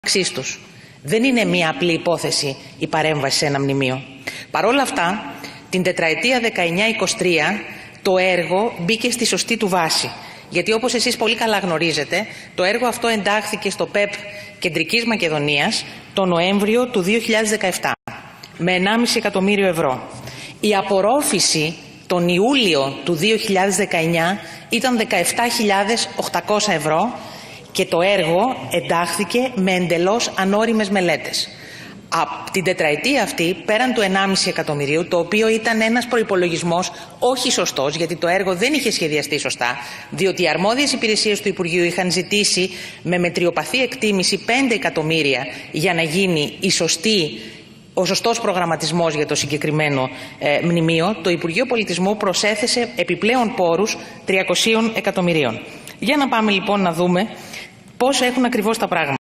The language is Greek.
αξίες τους. Δεν είναι μία απλή υπόθεση η παρέμβαση σε ένα μνημείο. Παρ' όλα αυτά, την τετραετία 19-23 το έργο μπήκε στη σωστή του βάση. Γιατί όπως εσείς πολύ καλά γνωρίζετε, το έργο αυτό εντάχθηκε στο ΠΕΠ Κεντρικής Μακεδονίας το Νοέμβριο του 2017 με 1,5 εκατομμύριο ευρώ. Η απορρόφηση τον Ιούλιο του 2019 ήταν 17.800 ευρώ και το έργο εντάχθηκε με εντελώς ανώριμες μελέτες. Από την τετραετία αυτή, πέραν του 1,5 εκατομμυρίου, το οποίο ήταν ένας προϋπολογισμός όχι σωστός, γιατί το έργο δεν είχε σχεδιαστεί σωστά, διότι οι αρμόδιες υπηρεσίες του Υπουργείου είχαν ζητήσει με μετριοπαθή εκτίμηση 5 εκατομμύρια για να γίνει ο σωστός προγραμματισμός για το συγκεκριμένο μνημείο, το Υπουργείο Πολιτισμού προσέθεσε επιπλέον πόρους 300 εκατομμυρίων. Για να πάμε λοιπόν να δούμε πώς έχουν ακριβώς τα πράγματα.